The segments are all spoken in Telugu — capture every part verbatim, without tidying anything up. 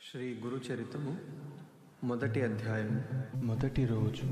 శ్రీ గురుచరితము మొదటి అధ్యాయం మొదటి రోజు.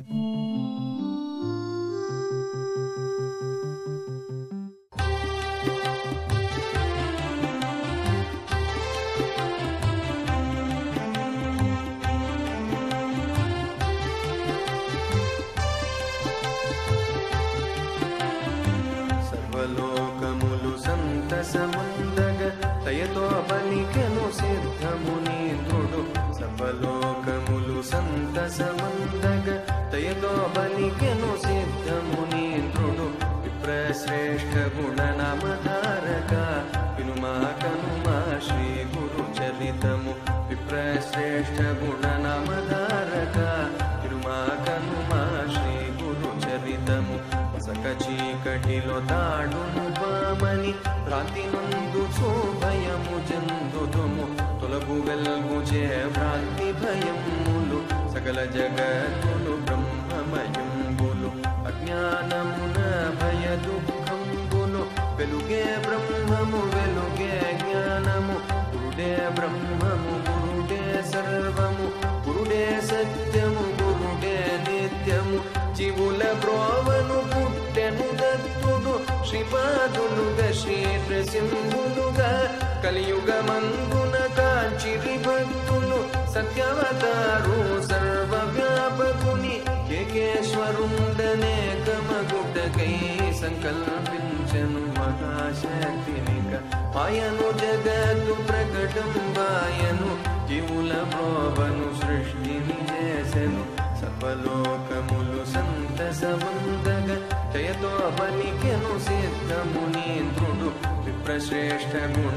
సర్వలోకములు సంతసముందగ దయతో పలికెను సిద్ధమునీంద్రుడు. సర్వలోకములు సంతసముందగ దయతో పలికెను సిద్ధమునీంద్రుడు. విప్రశ్రేష్ఠ గుణనామధారక వినుమా కనుమా శ్రీ గురు చరితము. విప్రశ్రేష్ఠ గుణనామధారక వినుమా కనుమా శ్రీ గురు చరితము. సక చీకటిలో తాడును బామని భ్రాంతి నందు భయము చెందుదుము. తొలగు వెల్గు చే భ్రాంతి భయములు సకల జగత్తులు బ్రహ్మమయంబులు. అజ్ఞానమున భయ దుఃఖంబులు వెలుగే బ్రహ్మము వెలుగే జ్ఞానము. గురుడే బ్రహ్మము గురుడే సర్వము గురుడే సత్యము గురుడే నిత్యము. జీవుల బ్రోవను పుట్టెను దత్తుడు శ్రీపాదులుగా శ్రీ నృసింహులుగా కలియుగమందున కాంచిరి భక్తులు. సత్యవతారు సర్వవ్యాపకుని ఏకేశ్వరుండనే కమగుటకై సంకల్పించను మహాశక్తినిక. ఆయను జగత్తు ప్రకటం బాయను జీవుల బ్రోవను సృష్టిని చేసెను. సర్వలోకములు సంతసముందగ దయతో పలికెను సిద్ధమునీంద్రుడు. విప్రశ్రేష్ఠ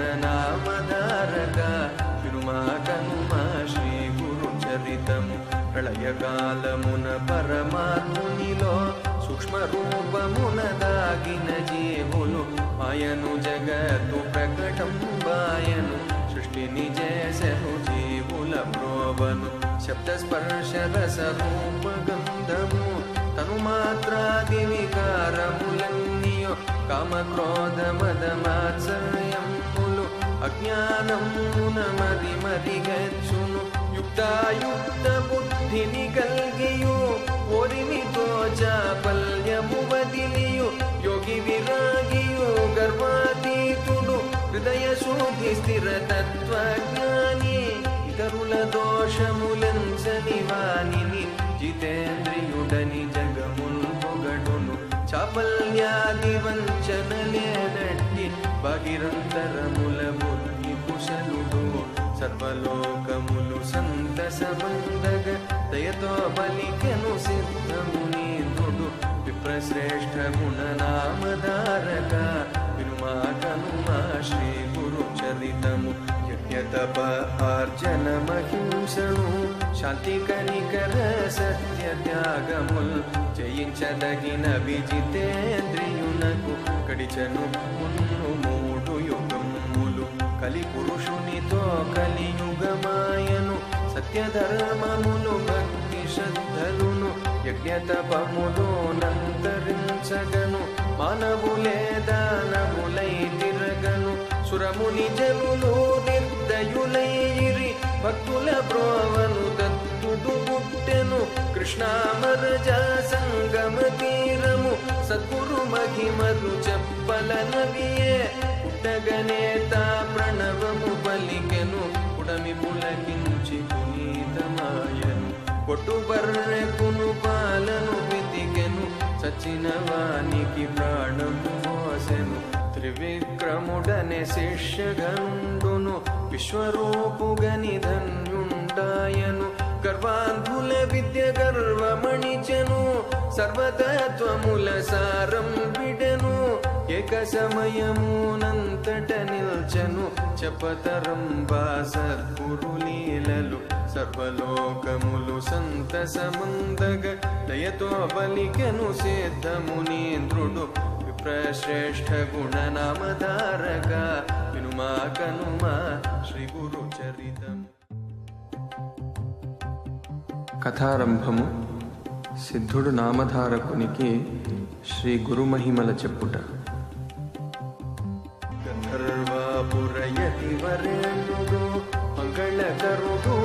గుణనామధారక వినుమా కనుమా శ్రీ గురు చరితము. ప్రళయకాలమున పరమాత్మునిలో సూక్ష్మ రూపమున దాగిన జీవులు ఆయను జగత్తు ప్రకటం బాయను సృష్టిని చేసెను జీవుల బ్రోవను. శబ్ద స్పర్శ రస రూప గంధము తను మాత్రాది వికారములన్నీయో కామ క్రోధ మద మాత్సర్యములు అజ్ఞానమున మది మది గచ్చును. యుక్తాయుక్త బుద్ధిని కల్గియు ఓరిమితో చాపల్యము వదిలియు యోగి విరాగియు గర్వాతీతుడు హృదయ శుద్ధి స్థిర తత్వజ్ఞాని. ఇతరుల దోషములంచని వానిని జితేంద్రియుడని జగముల్ పొగడును. చాపల్యాది వంచనలేనట్టి భగిరంతరముల బుద్ధి కుశలుడు. సర్వలోకములు సంతసముందగ దయతో పలికెను సిద్ధమునీంద్రుడు. విప్రశ్రేష్ఠ గుణనామధారక వినుమా కనుమా శ్రీ గురు చరితము. యజ్ఞతప ఆర్జన మహింసను శాంతి కనికర సత్య త్యాగముల్ జయించదగిన విజితేంద్రియునకు గడిచను మున్ను మూడు యుగములు. కలి పురుషునితో కలియుగమాయను సత్యధర్మములు భక్తి శ్రద్ధలును యజ్ఞతపములో నంతరించగను. మానవులే దానములై తిరగను సురముని జనులు నిర్దయులైరి భక్తుల బ్రోవను దత్తుడు పుట్టెను. కృష్ణామరజ సంగమ తీరము సద్గురు మహిమలు చెప్పలనవియే. పుట్టగనే తా ప్రణవము పలికెను పుడమి పులకించి పునీతమాయను. కొట్టు బర్రెకును పాలను పితికెను చచ్చిన వానికి ప్రాణము మోసెను. త్రివిక్రముడనే శిష్యగండును విశ్వరూపుగని ధన్యుండాయను. గర్వాంధుల విద్య గర్వమణిచెను సర్వతత్వముల సారం విడెను. ఏక సమయమునంతట నిల్చెను చెప్పతరం బా సద్గురు లీలలు. సర్వలోకములు సంతసముందగ దయతో పలికెను సిద్ధమునీంద్రుడు. విప్రశ్రేష్ఠ గుణనామధారక వినుమా కనుమా శ్రీ గురు చరితం. కథారంభము. సిద్ధుడు నామధారకునికి శ్రీ గురు మహిమల చెప్పుట. గంధర్వాపురయతి వరేణుడు మంగళకరుడు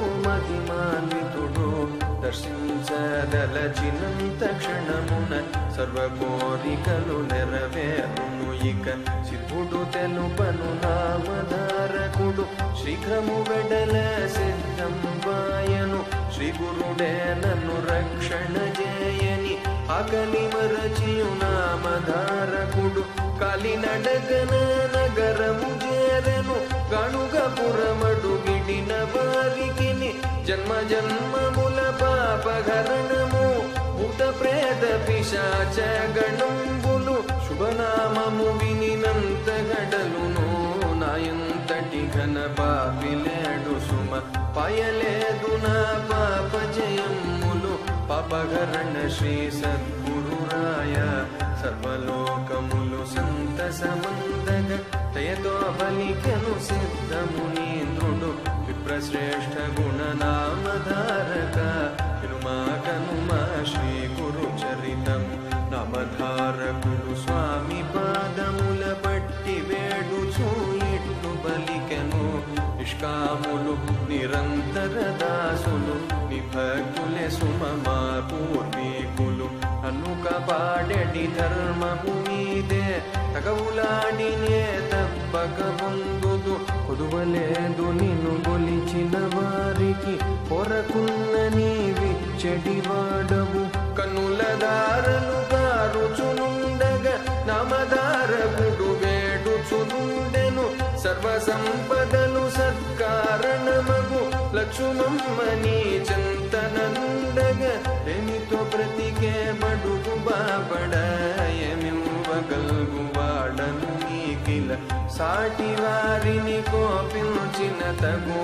దర్శించదలచినంత క్షణమున సర్వ కోరికలు నెరవేరును ఇక సిద్ధుడు తెలుపను నామధారకుడు శీఘ్రము వెడల సిద్ధం వాయను శ్రీ గురుడే నన్ను రక్షణ చేయని ఆకలి మరచియు నామధారకుడు కాలినడగన నగరము చేరెను గణుగపురమడుగిడిన వారికి జన్మ జన్మముల పాపహరణము భూత ప్రేత పిశాచ గణంబులు శుభనామము వినినంత గడలును నాయంతటి ఘన పాపిలేడు సుమ పాయలేదు నా పాప జయములు పాపహరణ శ్రీ సద్గురురాయ సర్వలోకములు సంతసమందగ దయతో బలికెను సిద్ధమునీంద్రుడు విప్రశ్రేష్ఠ గుణనామధారక వినుమా కనుమా శ్రీ గురు చరితం నామధారకుడు స్వామి పాదముల పట్టి వేడుచూ ఇట్లు బలికెను నిష్కాములు నిరంతర దాసులు నిభక్తులే సుమమా పూర్వీకులు అనుక పాడెడి ధర్మము మీదే తగవులాడినే తప్పక పొందుదు కొదువలేదు నిన్ను గొలిచిన వారికి పొరకున్న నీవిచ్చడి వాడవు కన్నుల దారలు గారుచునుండగా నామధారకుడు వేడుచునుండెను సర్వ సంపదలు సత్కారణమగు లక్ష్మమ్మని చింతనండగా ఏమితో ప్రతికే మడుగు బాపడయమివ్వగల్గు వాడను నీకిల సాటి వారిని కోపించిన తగు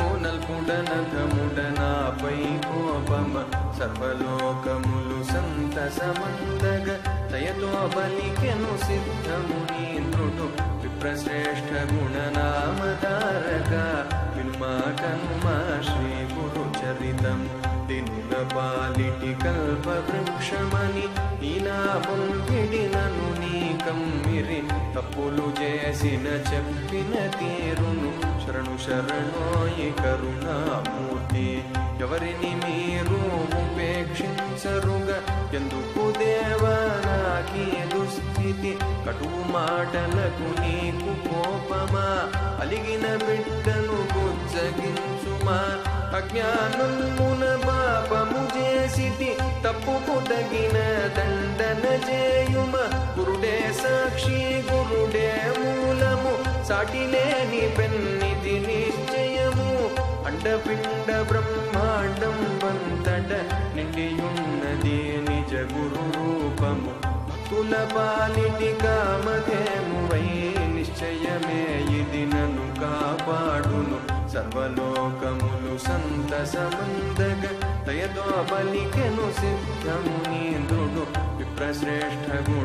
నల్పుడనథముడనాపై కోపమ సర్వలోకములు సంతసమందగ దయతో బలికెను సిద్ధమునీంద్రుడు విప్రశ్రేష్ఠ గుణనామధారక వినుమా కనుమా శ్రీ గురు చరితం దినుల పాలిటి కల్ప వృక్షమని నీనామం విడినను నీ కమ్మిరి తప్పులు చేసిన చెప్పిన తీరును శరణు శరణోయి కరుణామూర్తి ఎవరిని మీరు ఉపేక్షించరుగా ఎందుకు దేవా నాకీ దుస్థితి కటువు మాటలకు నీకు కోపమా అలిగిన బిడ్డను బుజ్జగించుమా అజ్ఞానమున పాపము చేసిటి తప్పుకు తగిన దండన చేయుమ గురుడే సాక్షి గురుడే మూలము సాటిలేని పెన్నిది నిశ్చయము అండపిండ బ్రహ్మాండం వంతట నిండియున్నది నిజ గురు రూపము భక్తుల పాలిటి కామధేమువై నిశ్చయమే ఇది నన్ను కాపాడును సర్వలోకములు సంతసమందగ దయతో బలికెను సిద్ధమునీంద్రుడు విప్రశ్రేష్ఠ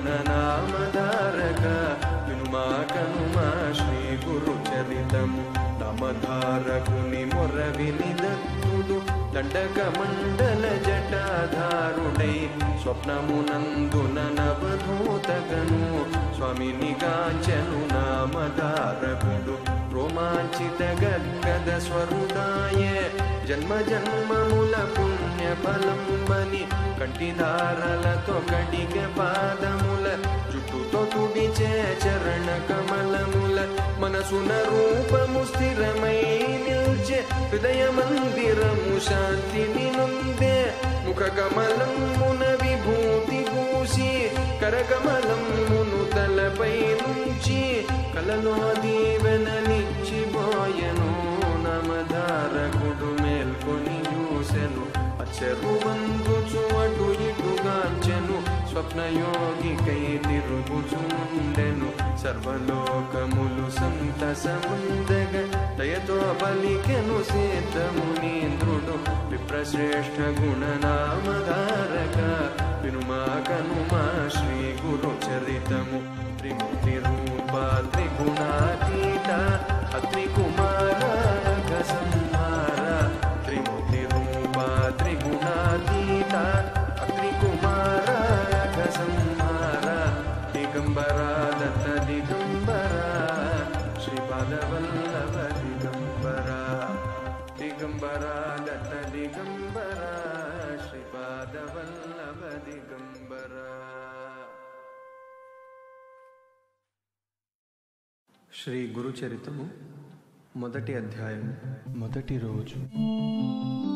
గుణనామధారక వినుమా కనుమా శ్రీ గురు చరితము నామధారకుని మొర విని దత్తుడు దండక మండల జటాధారుడై స్వప్నమునందున నవధూతగను స్వామిని గాంచెను నామధారకుడు రోమాంచిత గద్గద స్వరుదాయే జన్మ జన్మముల పుణ్య ఫలంబని కంటిధారలతో కడిగ పాదముల జుట్టుతో తుడిచే చరణ కమలముల మనసున రూపము స్థిరమై నిల్చే హృదయ మందిరము శాంతిని నొందే ముఖ కమలమున విభూతి పూసి కరకమలమును తలపై నుంచి కలలో దీవెనలిచ్చిపోయెను నామధారకుడు మేల్కొని చూసెను అచ్చరు వందుచు అటు ఇటుగాంచెను స్వప్నయోగికై తిరుగుచుండెను సర్వలోకములు సంతసముందగ దయతో బలికెను సిద్ధమునీంద్రుడు విప్రశ్రేష్ఠ గుణనామధారక వినుమా కనుమా శ్రీ గురు చరితము త్రిమూర్తి రూప త్రిగుణాతీత అత్రికుమార సంహార త్రిమూర్తి రూప త్రిగుణాతీత అత్రికుమార సంహార దిగంబర దత్త దిగంబర శ్రీపాదవల్లభ దిగంబర దిగంబర దత్త దిగంబర శ్రీపాదవల్లభ దిగంబర. శ్రీ గురుచరితము మొదటి అధ్యాయం. మొదటి రోజు.